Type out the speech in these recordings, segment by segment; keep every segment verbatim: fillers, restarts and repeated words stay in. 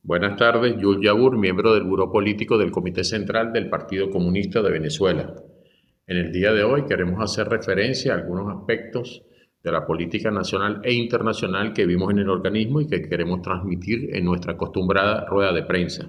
Buenas tardes, Yul Yabur, miembro del Buró Político del Comité Central del Partido Comunista de Venezuela. En el día de hoy queremos hacer referencia a algunos aspectos de la política nacional e internacional que vimos en el organismo y que queremos transmitir en nuestra acostumbrada rueda de prensa.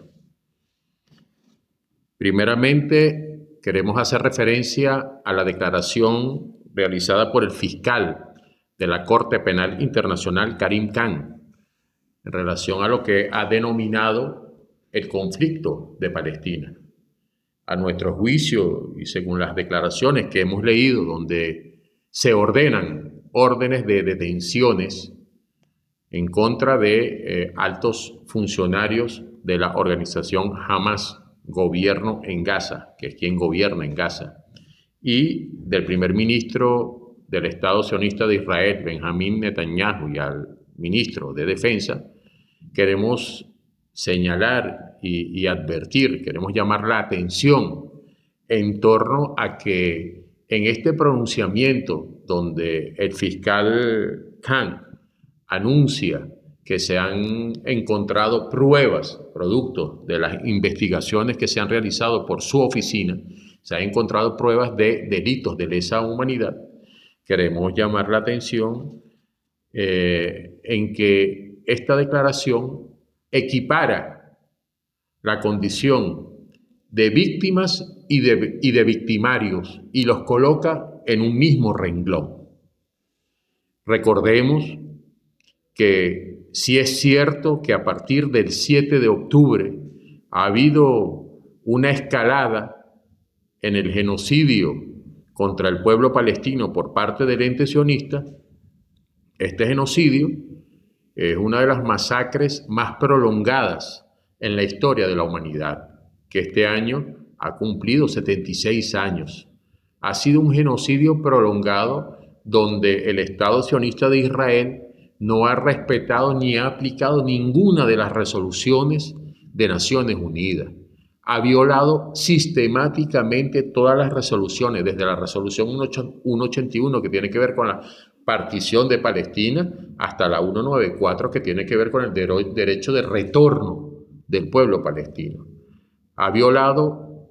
Primeramente, queremos hacer referencia a la declaración realizada por el fiscal de la Corte Penal Internacional, Karim Khan, en relación a lo que ha denominado el conflicto de Palestina. A nuestro juicio, y según las declaraciones que hemos leído, donde se ordenan órdenes de detenciones en contra de eh, altos funcionarios de la organización Hamas, gobierno en Gaza, que es quien gobierna en Gaza, y del primer ministro del Estado sionista de Israel, Benjamín Netanyahu, y al ministro de Defensa, queremos señalar y, y advertir, queremos llamar la atención en torno a que en este pronunciamiento donde el fiscal Khan anuncia que se han encontrado pruebas, producto de las investigaciones que se han realizado por su oficina, se han encontrado pruebas de delitos de lesa humanidad, queremos llamar la atención eh, en que esta declaración equipara la condición de víctimas y de, y de victimarios y los coloca en un mismo renglón. Recordemos que sí es cierto que a partir del siete de octubre ha habido una escalada en el genocidio contra el pueblo palestino por parte del ente sionista. Este genocidio es una de las masacres más prolongadas en la historia de la humanidad, que este año ha cumplido setenta y seis años. Ha sido un genocidio prolongado donde el Estado sionista de Israel no ha respetado ni ha aplicado ninguna de las resoluciones de Naciones Unidas. Ha violado sistemáticamente todas las resoluciones, desde la resolución ciento ochenta y uno, que tiene que ver con la partición de Palestina, hasta la ciento noventa y cuatro, que tiene que ver con el derecho de retorno del pueblo palestino. Ha violado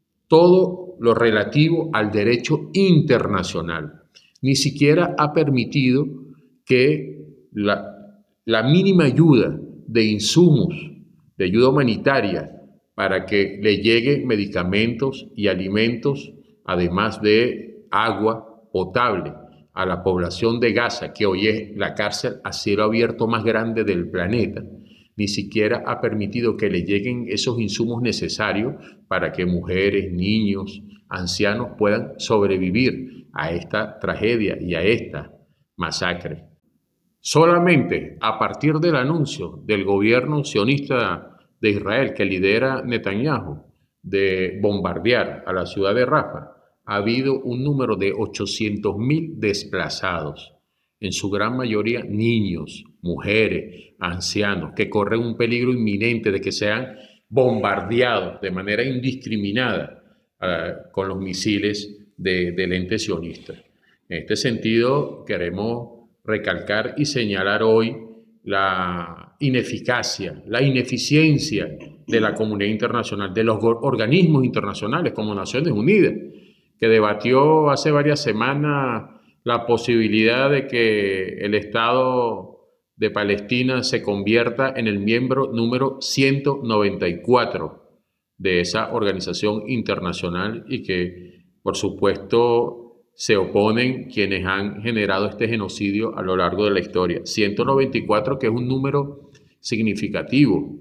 todo lo relativo al derecho internacional. Ni siquiera ha permitido que la, la mínima ayuda de insumos, de ayuda humanitaria, para que le lleguen medicamentos y alimentos, además de agua potable, a la población de Gaza, que hoy es la cárcel a cielo abierto más grande del planeta. Ni siquiera ha permitido que le lleguen esos insumos necesarios para que mujeres, niños, ancianos puedan sobrevivir a esta tragedia y a esta masacre. Solamente a partir del anuncio del gobierno sionista de Israel, que lidera Netanyahu, de bombardear a la ciudad de Rafah, ha habido un número de ochocientos mil desplazados, en su gran mayoría niños, mujeres, ancianos, que corren un peligro inminente de que sean bombardeados de manera indiscriminada uh, con los misiles de, del ente sionista. En este sentido, queremos recalcar y señalar hoy la ineficacia, la ineficiencia de la comunidad internacional, de los organismos internacionales como Naciones Unidas, que debatió hace varias semanas la posibilidad de que el Estado de Palestina se convierta en el miembro número ciento noventa y cuatro de esa organización internacional y que, por supuesto, se oponen quienes han generado este genocidio a lo largo de la historia. ciento noventa y cuatro, que es un número significativo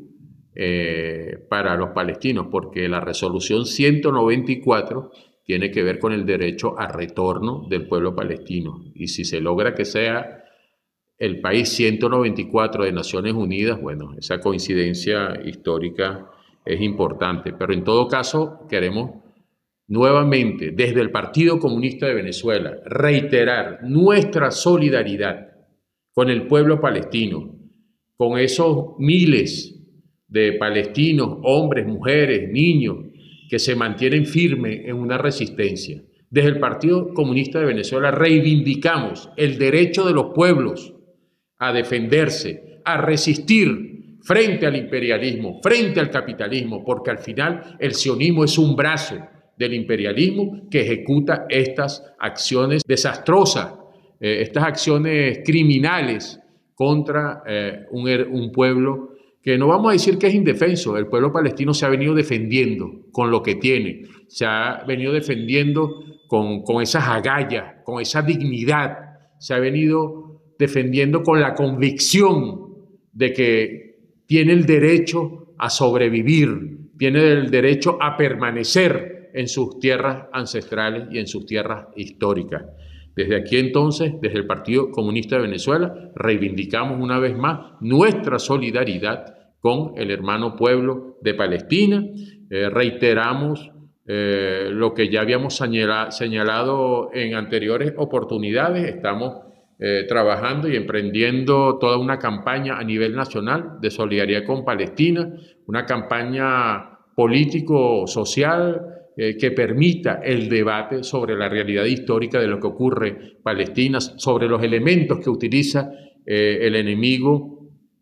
eh, para los palestinos, porque la resolución ciento noventa y cuatro tiene que ver con el derecho a retorno del pueblo palestino. Y si se logra que sea el país ciento noventa y cuatro de Naciones Unidas, bueno, esa coincidencia histórica es importante. Pero en todo caso, queremos nuevamente, desde el Partido Comunista de Venezuela, reiterar nuestra solidaridad con el pueblo palestino, con esos miles de palestinos, hombres, mujeres, niños, que se mantienen firmes en una resistencia. Desde el Partido Comunista de Venezuela reivindicamos el derecho de los pueblos a defenderse, a resistir frente al imperialismo, frente al capitalismo, porque al final el sionismo es un brazo del imperialismo que ejecuta estas acciones desastrosas, eh, estas acciones criminales contra eh, un, un pueblo que no vamos a decir que es indefenso. El pueblo palestino se ha venido defendiendo con lo que tiene, se ha venido defendiendo con, con esas agallas, con esa dignidad, se ha venido defendiendo con la convicción de que tiene el derecho a sobrevivir, tiene el derecho a permanecer en sus tierras ancestrales y en sus tierras históricas. Desde aquí entonces, desde el Partido Comunista de Venezuela, reivindicamos una vez más nuestra solidaridad con el hermano pueblo de Palestina. Eh, reiteramos eh, lo que ya habíamos señala, señalado en anteriores oportunidades. Estamos eh, trabajando y emprendiendo toda una campaña a nivel nacional de solidaridad con Palestina, una campaña político-social, Eh, que permita el debate sobre la realidad histórica de lo que ocurre en Palestina, sobre los elementos que utiliza eh, el enemigo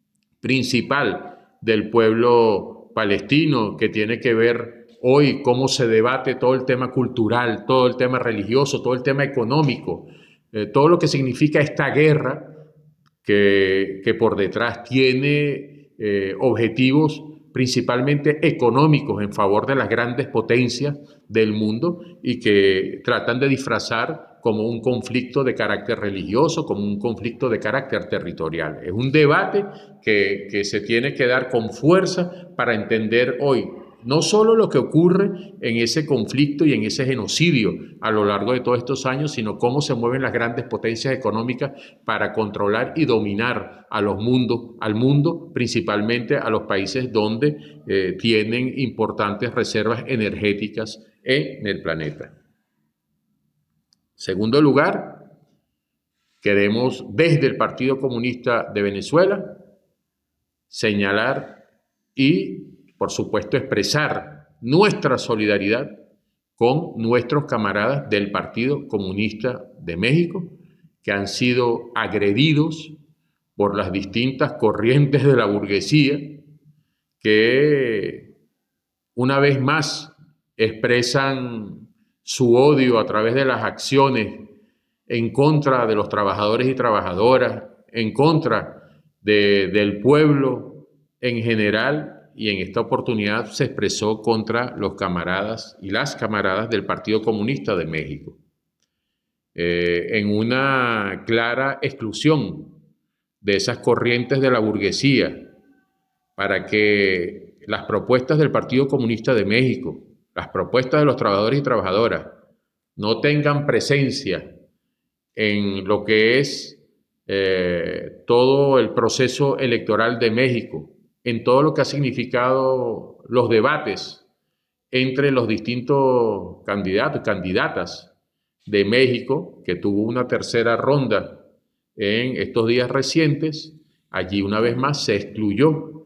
principal del pueblo palestino, que tiene que ver hoy cómo se debate todo el tema cultural, todo el tema religioso, todo el tema económico, eh, todo lo que significa esta guerra que, que por detrás tiene eh, objetivos principalmente económicos en favor de las grandes potencias del mundo y que tratan de disfrazar como un conflicto de carácter religioso, como un conflicto de carácter territorial. Es un debate que, que se tiene que dar con fuerza para entender hoy no solo lo que ocurre en ese conflicto y en ese genocidio a lo largo de todos estos años, sino cómo se mueven las grandes potencias económicas para controlar y dominar a los mundos, al mundo, principalmente a los países donde eh, tienen importantes reservas energéticas en el planeta. Segundo lugar, queremos desde el Partido Comunista de Venezuela señalar y por supuesto, expresar nuestra solidaridad con nuestros camaradas del Partido Comunista de México, que han sido agredidos por las distintas corrientes de la burguesía, que una vez más expresan su odio a través de las acciones en contra de los trabajadores y trabajadoras, en contra de, del pueblo en general, y en esta oportunidad se expresó contra los camaradas y las camaradas del Partido Comunista de México, eh, en una clara exclusión de esas corrientes de la burguesía para que las propuestas del Partido Comunista de México, las propuestas de los trabajadores y trabajadoras, no tengan presencia en lo que es eh, todo el proceso electoral de México, en todo lo que ha significado los debates entre los distintos candidatos, candidatas de México, que tuvo una tercera ronda en estos días recientes. Allí una vez más se excluyó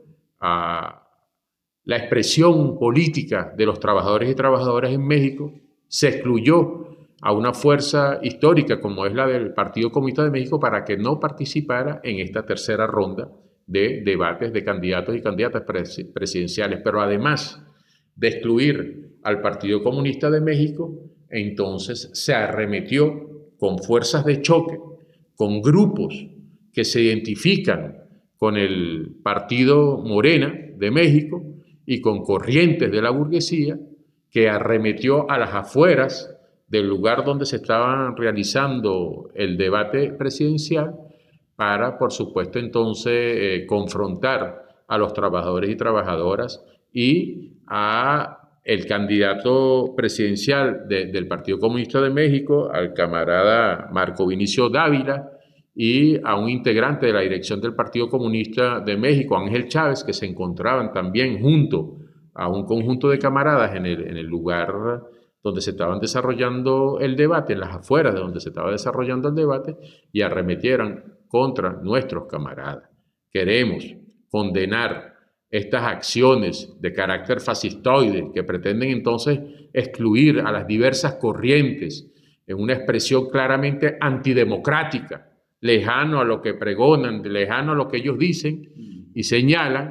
a la expresión política de los trabajadores y trabajadoras en México, se excluyó a una fuerza histórica como es la del Partido Comunista de México para que no participara en esta tercera ronda de debates de candidatos y candidatas presidenciales. Pero además de excluir al Partido Comunista de México, entonces se arremetió con fuerzas de choque, con grupos que se identifican con el Partido Morena de México y con corrientes de la burguesía, que arremetió a las afueras del lugar donde se estaba realizando el debate presidencial para, por supuesto, entonces eh, confrontar a los trabajadores y trabajadoras y a el candidato presidencial de, del Partido Comunista de México, al camarada Marco Vinicio Dávila, y a un integrante de la dirección del Partido Comunista de México, Ángel Chávez, que se encontraban también junto a un conjunto de camaradas en el, en el lugar donde se estaban desarrollando el debate, en las afueras de donde se estaba desarrollando el debate, y arremetieran contra nuestros camaradas. Queremos condenar estas acciones de carácter fascistoide que pretenden entonces excluir a las diversas corrientes en una expresión claramente antidemocrática, lejano a lo que pregonan, lejano a lo que ellos dicen y señalan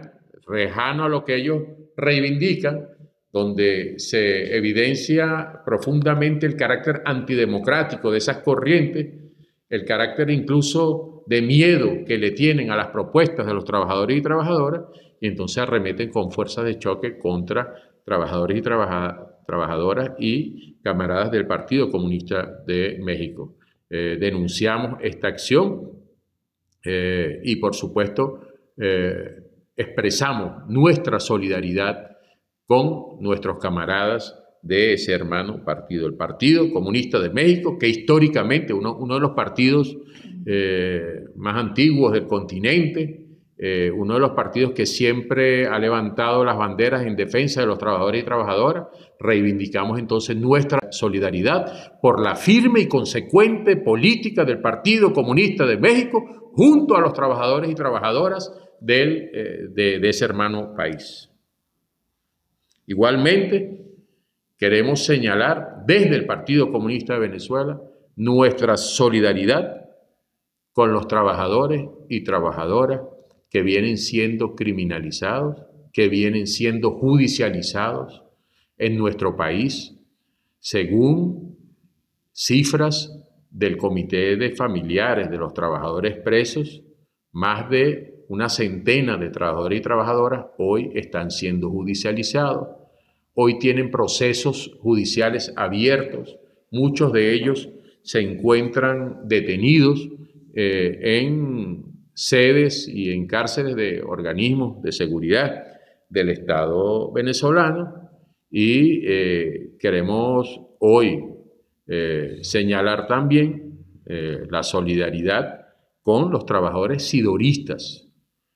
lejano a lo que ellos reivindican, donde se evidencia profundamente el carácter antidemocrático de esas corrientes, el carácter incluso de miedo que le tienen a las propuestas de los trabajadores y trabajadoras, y entonces arremeten con fuerza de choque contra trabajadores y trabaja, trabajadoras y camaradas del Partido Comunista de México. Eh, denunciamos esta acción eh, y, por supuesto, eh, expresamos nuestra solidaridad con nuestros camaradas de ese hermano partido, el Partido Comunista de México, que históricamente uno, uno de los partidos eh, más antiguos del continente, eh, uno de los partidos que siempre ha levantado las banderas en defensa de los trabajadores y trabajadoras. Reivindicamos entonces nuestra solidaridad por la firme y consecuente política del Partido Comunista de México junto a los trabajadores y trabajadoras del, eh, de, de ese hermano país. Igualmente, queremos señalar desde el Partido Comunista de Venezuela nuestra solidaridad con los trabajadores y trabajadoras que vienen siendo criminalizados, que vienen siendo judicializados en nuestro país, según cifras del Comité de Familiares de los Trabajadores Presos. Más de una centena de trabajadores y trabajadoras hoy están siendo judicializados, hoy tienen procesos judiciales abiertos, muchos de ellos se encuentran detenidos eh, en sedes y en cárceles de organismos de seguridad del Estado venezolano, y eh, queremos hoy eh, señalar también eh, la solidaridad con los trabajadores sidoristas,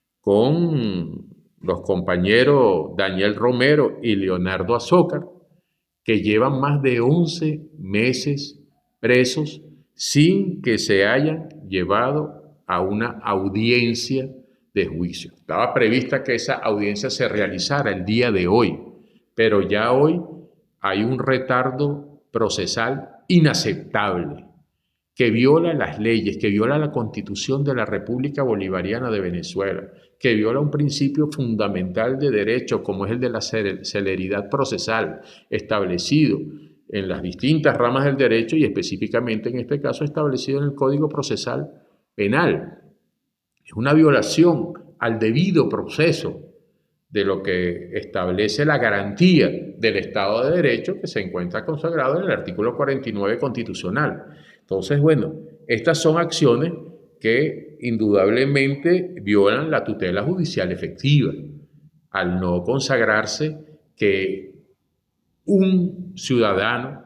con los compañeros Daniel Romero y Leonardo Azócar, que llevan más de once meses presos sin que se hayan llevado a una audiencia de juicio. Estaba prevista que esa audiencia se realizara el día de hoy, pero ya hoy hay un retardo procesal inaceptable que viola las leyes, que viola la Constitución de la República Bolivariana de Venezuela, que viola un principio fundamental de derecho como es el de la celeridad procesal establecido en las distintas ramas del derecho y específicamente en este caso establecido en el Código Procesal Penal. Es una violación al debido proceso de lo que establece la garantía del Estado de Derecho que se encuentra consagrado en el artículo cuarenta y nueve constitucional. Entonces, bueno, estas son acciones que indudablemente violan la tutela judicial efectiva al no consagrarse que un ciudadano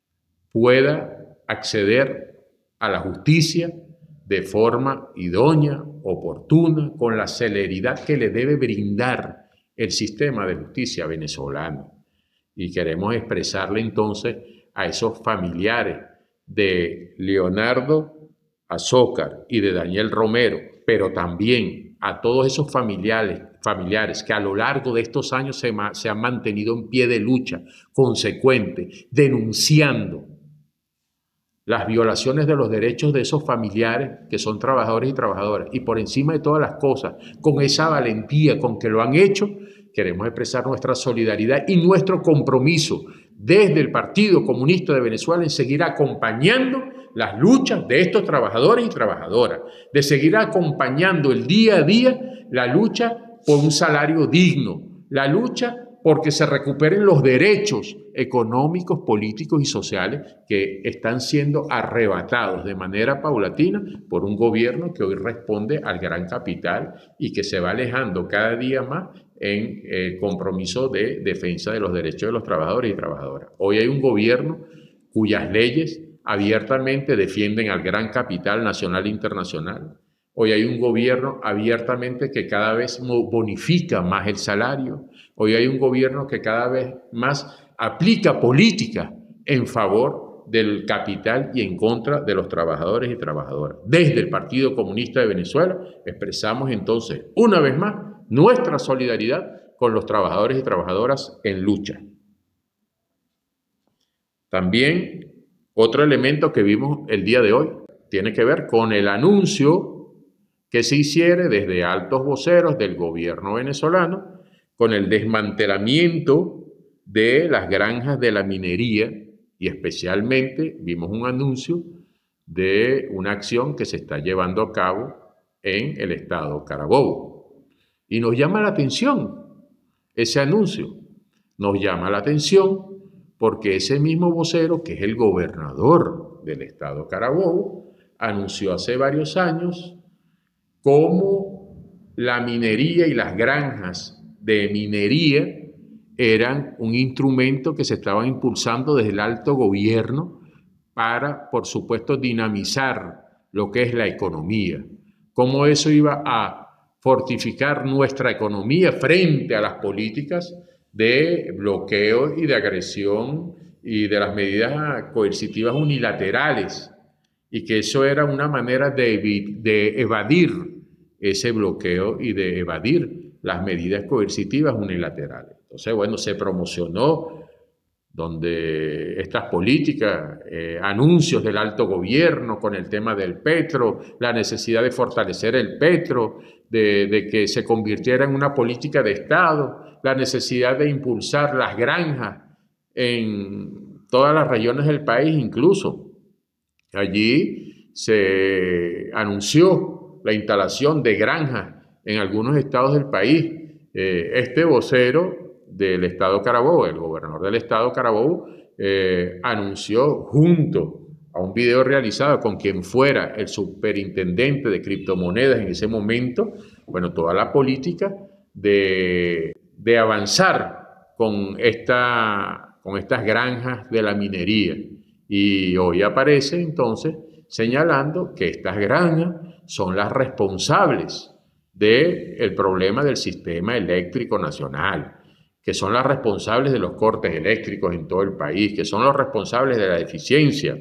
pueda acceder a la justicia de forma idónea, oportuna, con la celeridad que le debe brindar el sistema de justicia venezolano. Y queremos expresarle entonces a esos familiares de Leonardo Azócar y de Daniel Romero, pero también a todos esos familiares, familiares que a lo largo de estos años se, se han mantenido en pie de lucha consecuente, denunciando las violaciones de los derechos de esos familiares que son trabajadores y trabajadoras, y por encima de todas las cosas, con esa valentía con que lo han hecho, queremos expresar nuestra solidaridad y nuestro compromiso desde el Partido Comunista de Venezuela en seguir acompañando las luchas de estos trabajadores y trabajadoras, de seguir acompañando el día a día la lucha por un salario digno, la lucha porque se recuperen los derechos económicos, políticos y sociales que están siendo arrebatados de manera paulatina por un gobierno que hoy responde al gran capital y que se va alejando cada día más en el compromiso de defensa de los derechos de los trabajadores y trabajadoras. Hoy hay un gobierno cuyas leyes abiertamente defienden al gran capital nacional e internacional. Hoy hay un gobierno abiertamente que cada vez bonifica más el salario. Hoy hay un gobierno que cada vez más aplica política en favor del capital y en contra de los trabajadores y trabajadoras. Desde el Partido Comunista de Venezuela expresamos entonces una vez más nuestra solidaridad con los trabajadores y trabajadoras en lucha. También otro elemento que vimos el día de hoy tiene que ver con el anuncio que se hiciere desde altos voceros del gobierno venezolano con el desmantelamiento de las granjas de la minería y especialmente vimos un anuncio de una acción que se está llevando a cabo en el estado Carabobo. Y nos llama la atención ese anuncio, nos llama la atención porque ese mismo vocero, que es el gobernador del estado Carabobo, anunció hace varios años cómo la minería y las granjas de minería eran un instrumento que se estaba impulsando desde el alto gobierno para, por supuesto, dinamizar lo que es la economía. Cómo eso iba a fortificar nuestra economía frente a las políticas de bloqueo y de agresión y de las medidas coercitivas unilaterales, y que eso era una manera de, de evadir ese bloqueo y de evadir las medidas coercitivas unilaterales. Entonces, bueno, se promocionó donde estas políticas, eh, anuncios del alto gobierno con el tema del petro, la necesidad de fortalecer el petro, de, de que se convirtiera en una política de Estado, la necesidad de impulsar las granjas en todas las regiones del país, incluso. Allí se anunció la instalación de granjas en algunos estados del país. Eh, este vocero del estado Carabobo, el gobernador del estado Carabobo, eh, anunció junto a un video realizado con quien fuera el superintendente de criptomonedas en ese momento, bueno, toda la política de, de avanzar con, esta, con estas granjas de la minería. Y hoy aparece entonces señalando que estas granjas son las responsables del problema del sistema eléctrico nacional, que son las responsables de los cortes eléctricos en todo el país, que son los responsables de la deficiencia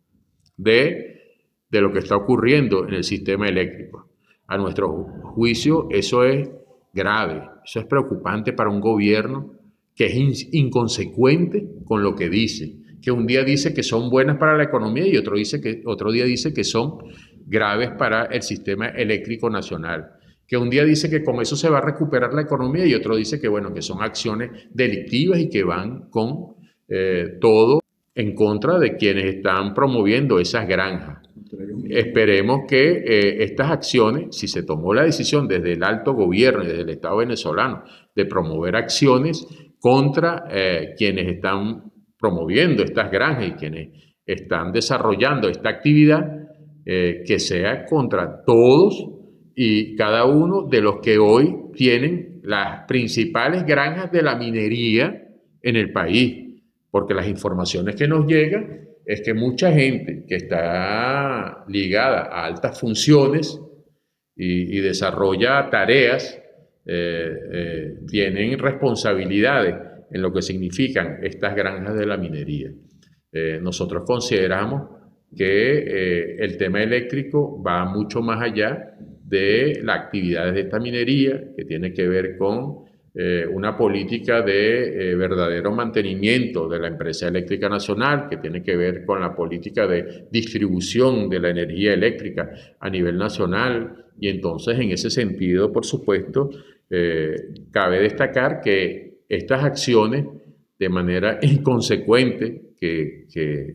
de, de lo que está ocurriendo en el sistema eléctrico. A nuestro juicio, eso es grave, eso es preocupante para un gobierno que es inconsecuente con lo que dice, que un día dice que son buenas para la economía y otro, dice que, otro día dice que son graves para el sistema eléctrico nacional, que un día dice que con eso se va a recuperar la economía y otro dice que, bueno, que son acciones delictivas y que van con eh, todo en contra de quienes están promoviendo esas granjas. Esperemos que eh, estas acciones, si se tomó la decisión desde el alto gobierno y desde el Estado venezolano de promover acciones contra eh, quienes están promoviendo estas granjas y quienes están desarrollando esta actividad, eh, que sea contra todos y cada uno de los que hoy tienen las principales granjas de la minería en el país, porque las informaciones que nos llegan es que mucha gente que está ligada a altas funciones y, y desarrolla tareas, eh, eh, tienen responsabilidades en lo que significan estas granjas de la minería. Eh, nosotros consideramos que eh, el tema eléctrico va mucho más allá de las actividades de esta minería, que tiene que ver con eh, una política de eh, verdadero mantenimiento de la empresa eléctrica nacional, que tiene que ver con la política de distribución de la energía eléctrica a nivel nacional. Y entonces, en ese sentido, por supuesto, eh, cabe destacar que estas acciones, de manera inconsecuente, que, que,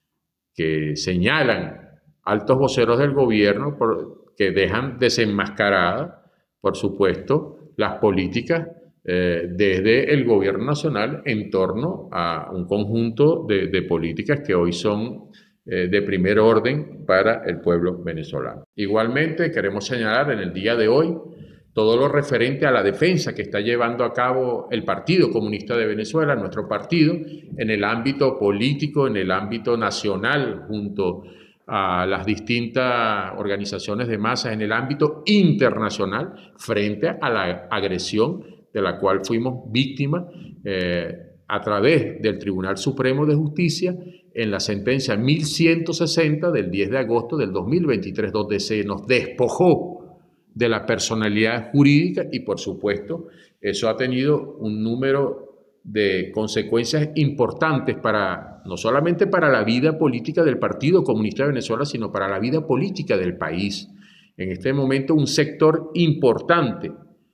que señalan altos voceros del gobierno, por, que dejan desenmascaradas, por supuesto, las políticas eh, desde el gobierno nacional en torno a un conjunto de, de políticas que hoy son eh, de primer orden para el pueblo venezolano. Igualmente, queremos señalar en el día de hoy todo lo referente a la defensa que está llevando a cabo el Partido Comunista de Venezuela, nuestro partido, en el ámbito político, en el ámbito nacional, junto a las distintas organizaciones de masas, en el ámbito internacional, frente a la agresión de la cual fuimos víctimas eh, a través del Tribunal Supremo de Justicia en la sentencia mil ciento sesenta del diez de agosto del dos mil veintitrés, donde se nos despojó de la personalidad jurídica y, por supuesto, eso ha tenido un número de consecuencias importantes para, no solamente para la vida política del Partido Comunista de Venezuela, sino para la vida política del país. En este momento, un sector importante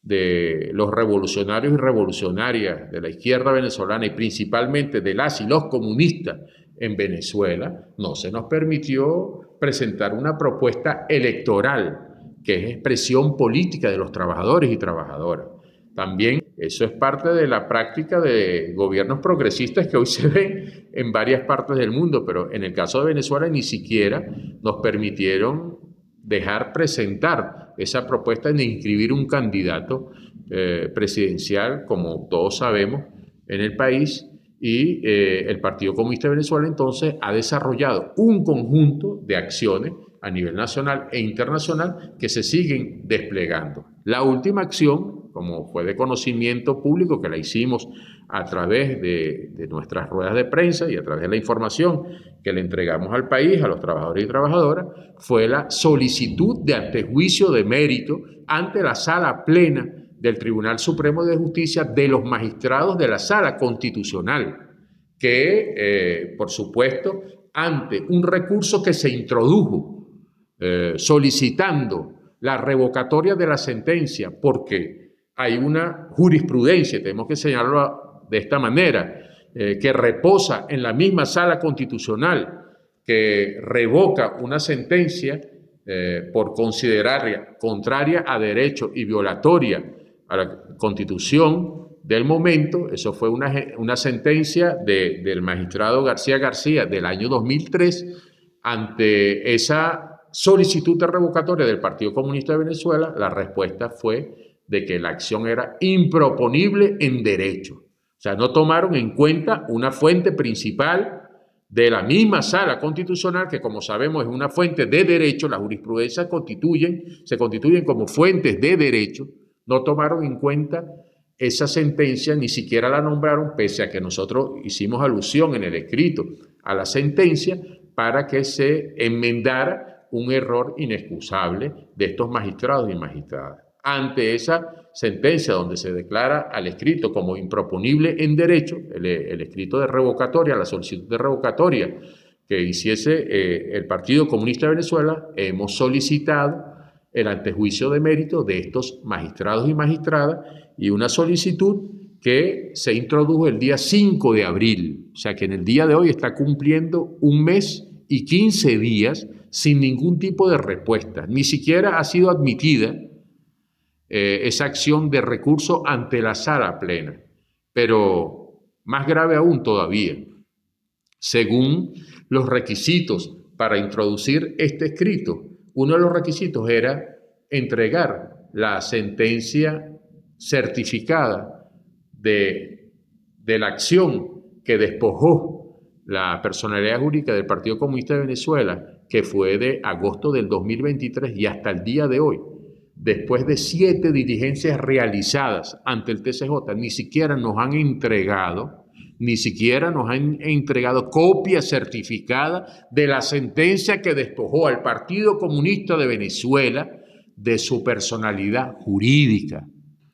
de los revolucionarios y revolucionarias de la izquierda venezolana y principalmente de las y los comunistas en Venezuela, no se nos permitió presentar una propuesta electoral que es expresión política de los trabajadores y trabajadoras. También eso es parte de la práctica de gobiernos progresistas que hoy se ven en varias partes del mundo, pero en el caso de Venezuela ni siquiera nos permitieron dejar presentar esa propuesta de inscribir un candidato eh, presidencial, como todos sabemos, en el país. Y eh, el Partido Comunista de Venezuela entonces ha desarrollado un conjunto de acciones a nivel nacional e internacional que se siguen desplegando. La última acción, como fue de conocimiento público, que la hicimos a través de, de nuestras ruedas de prensa y a través de la información que le entregamos al país, a los trabajadores y trabajadoras, fue la solicitud de antejuicio de mérito ante la Sala Plena del Tribunal Supremo de Justicia de los magistrados de la Sala Constitucional, que, eh, por supuesto, ante un recurso que se introdujo eh, solicitando la revocatoria de la sentencia, porque hay una jurisprudencia, tenemos que señalarlo de esta manera, eh, que reposa en la misma Sala Constitucional, que revoca una sentencia eh, por considerarla contraria a derecho y violatoria a la Constitución del momento. Eso fue una, una sentencia de, del magistrado García García del año dos mil tres. Ante esa solicitud de revocatoria del Partido Comunista de Venezuela, la respuesta fue de que la acción era improponible en derecho. O sea, no tomaron en cuenta una fuente principal de la misma Sala Constitucional, que como sabemos es una fuente de derecho. Las jurisprudencias constituyen, se constituyen como fuentes de derecho. No tomaron en cuenta esa sentencia, ni siquiera la nombraron, pese a que nosotros hicimos alusión en el escrito a la sentencia para que se enmendara un error inexcusable de estos magistrados y magistradas. Ante esa sentencia donde se declara al escrito como improponible en derecho, el, el escrito de revocatoria, la solicitud de revocatoria que hiciese eh, el Partido Comunista de Venezuela, hemos solicitado el antejuicio de mérito de estos magistrados y magistradas y una solicitud que se introdujo el día cinco de abril, o sea que en el día de hoy está cumpliendo un mes y quince días sin ningún tipo de respuesta. Ni siquiera ha sido admitida eh, esa acción de recurso ante la Sala Plena. Pero más grave aún todavía, según los requisitos para introducir este escrito, uno de los requisitos era entregar la sentencia certificada de, de la acción que despojó la personalidad jurídica del Partido Comunista de Venezuela, que fue de agosto del dos mil veintitrés y hasta el día de hoy, después de siete diligencias realizadas ante el T C J, ni siquiera nos han entregado Ni siquiera nos han entregado copia certificada de la sentencia que despojó al Partido Comunista de Venezuela de su personalidad jurídica.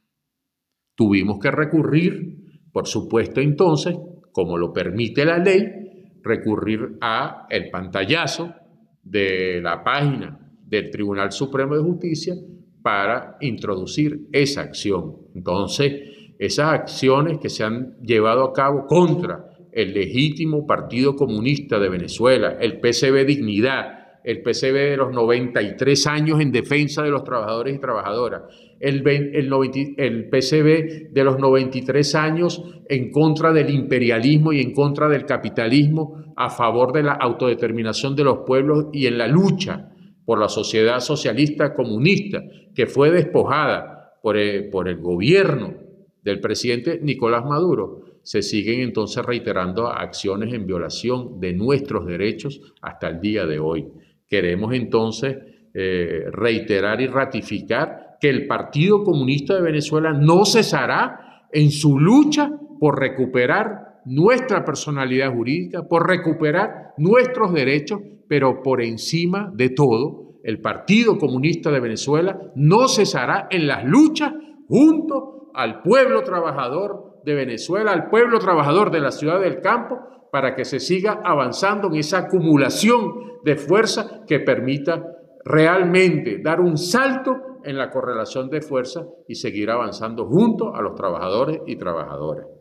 Tuvimos que recurrir, por supuesto entonces, como lo permite la ley, recurrir a el pantallazo de la página del Tribunal Supremo de Justicia para introducir esa acción. Entonces, esas acciones que se han llevado a cabo contra el legítimo Partido Comunista de Venezuela, el P C B Dignidad, el P C B de los noventa y tres años en defensa de los trabajadores y trabajadoras, el, el, el P C B de los noventa y tres años en contra del imperialismo y en contra del capitalismo, a favor de la autodeterminación de los pueblos y en la lucha por la sociedad socialista comunista, que fue despojada por el, por el gobierno del presidente Nicolás Maduro. Se siguen entonces reiterando acciones en violación de nuestros derechos hasta el día de hoy. Queremos entonces eh, reiterar y ratificar que el Partido Comunista de Venezuela no cesará en su lucha por recuperar nuestra personalidad jurídica, por recuperar nuestros derechos, pero por encima de todo, el Partido Comunista de Venezuela no cesará en las luchas junto al pueblo trabajador de Venezuela, al pueblo trabajador de la ciudad del campo, para que se siga avanzando en esa acumulación de fuerza que permita realmente dar un salto en la correlación de fuerzas y seguir avanzando junto a los trabajadores y trabajadoras.